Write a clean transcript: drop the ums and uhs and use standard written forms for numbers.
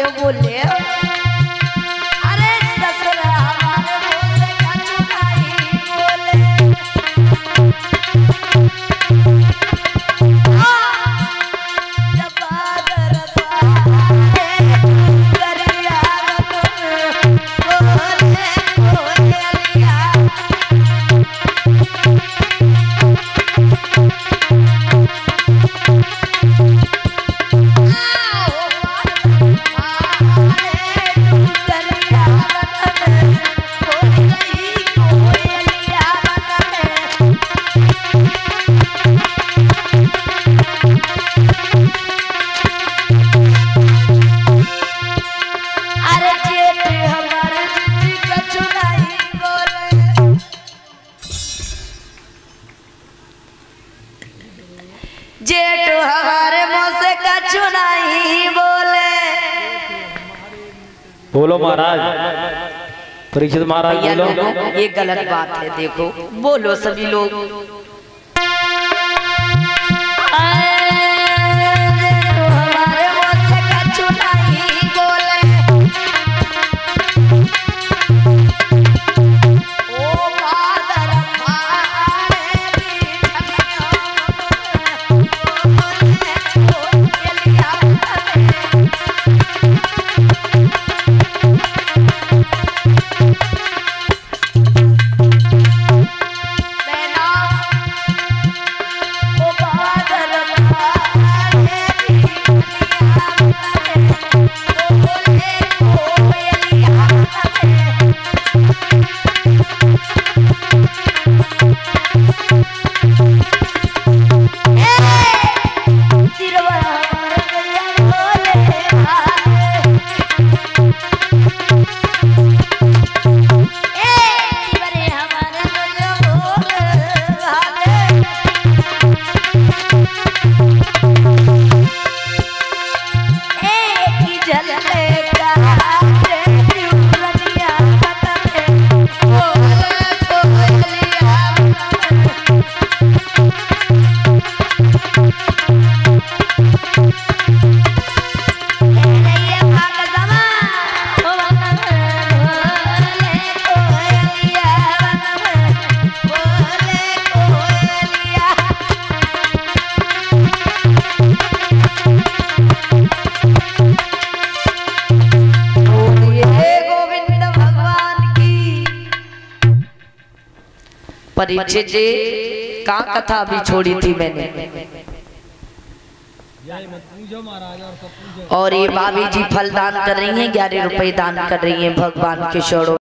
कैसे बोले अरे ससुरा हमारे मुंह से कछु नहीं बोले जब बादर गरिया बोले बोलिया जेठ हमारे मुंह से कछु नहीं बोले। बोलो महाराज, परीक्षित महाराज बोलो। ये गलत बात है, देखो बोलो सभी लोग। हमारे मुंह से कछु नहीं बोले। ओ बादर परीक्षित जी कहाँ कथा अभी छोड़ी थी मैंने, और ये भाभी जी फल दान कर रही हैं, 11 रुपए दान कर रही हैं भगवान के चरणों।